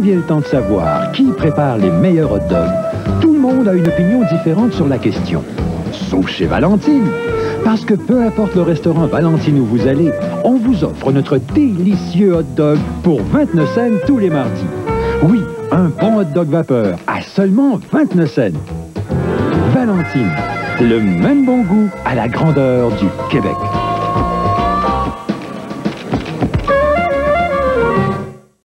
vient le temps de savoir qui prépare les meilleurs hot dogs, tout le monde a une opinion différente sur la question. Sauf chez Valentine. Parce que peu importe le restaurant Valentine où vous allez, on vous offre notre délicieux hot dog pour 29 cents tous les mardis. Oui, un bon hot dog vapeur à seulement 29 cents. Valentine, le même bon goût à la grandeur du Québec.